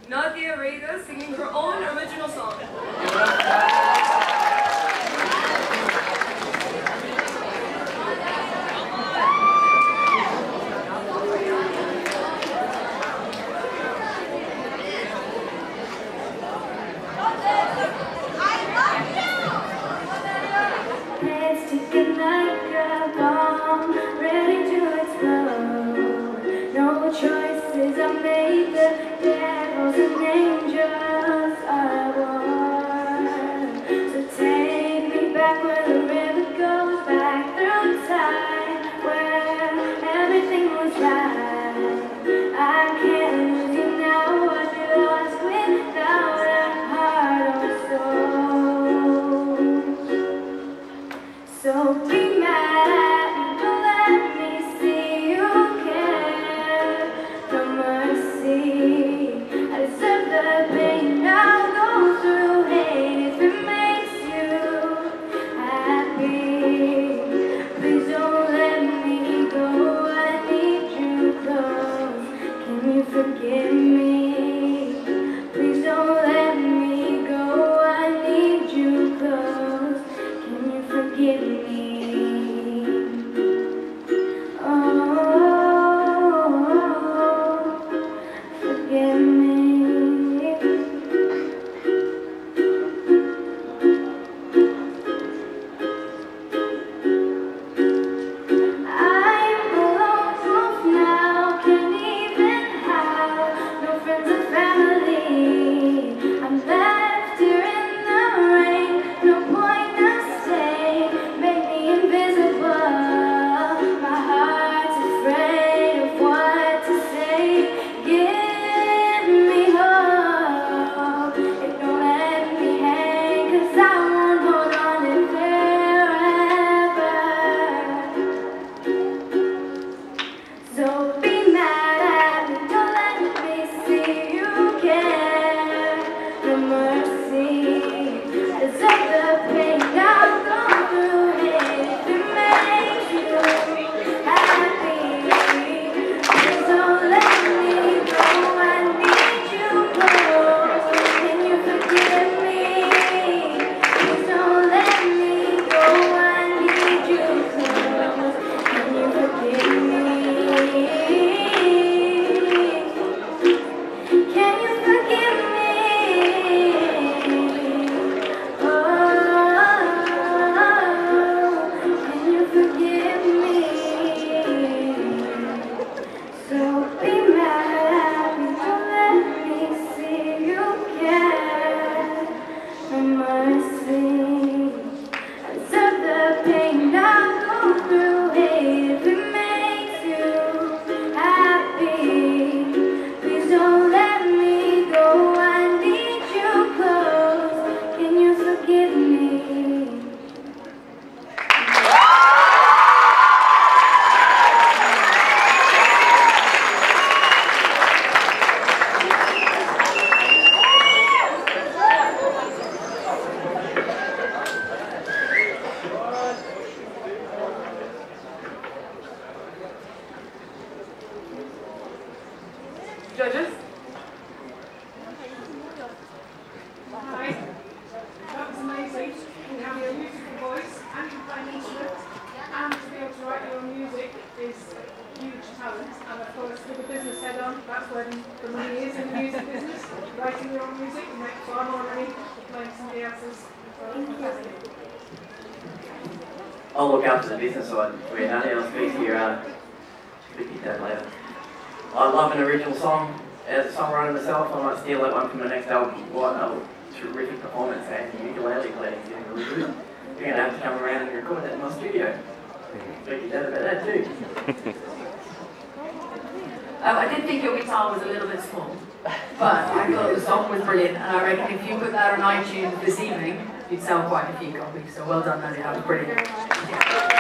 Nadia Rejda singing her own original song. Heads ticking like a bomb, ready to explode. No choices are made, the devils and angels are one. So take me back where the river goes, back through time, where everything was right. I can't lose you now, I'd be lost without a heart or soul. So be mad at me, don't let me see you care. No mercy, I deserve the pain I'll go through. Hate if it makes you happy. Please don't let me go, I need you close. Can you forgive me? Please don't let me go, I need you close. Can you forgive me? Forgive me. I'm a lone wolf now, can't even have no friends or family. I'm left here in the rain, no point of staying, make me invisible. My heart's afraid of what to say. Give me hope, it don't let me hang, 'cause I won't hold on it forever. So be mad at me, don't let me see you care. No mercy, I deserve the pain I've gone through. If it makes you happy, please don't let me go, I need you close. Can you forgive me? Please don't let me go, I need you close. Can you forgive me? Can you forgive me? Oh, can you forgive me? So be mad at me, don't let me see you care. No mercy, I deserve the pain I've gone through. Hate if it makes you happy. Please don't let me go, I need you close. Can you forgive me? Judges? Hi. That was amazing. You have your beautiful voice and you play an instrument, and to be able to write your own music is a huge talent. And of course, with a business head on, that's where the money is in the music business. Writing your own music, you make far more money than playing somebody else's. Fantastic. I'll look after the business side. Where Nadia will speak to your dad later. I love an original song. As a songwriter myself, I might steal that one from the next album. What a terrific performance, and the ukulele playing is really good. You're going to have to come around and record that in my studio. Speak to your dad about that too. I did think your guitar was a little bit small, but I thought the song was brilliant, and I reckon if you put that on iTunes this evening, you'd sell quite a few copies. So well done, Nadia, that was brilliant.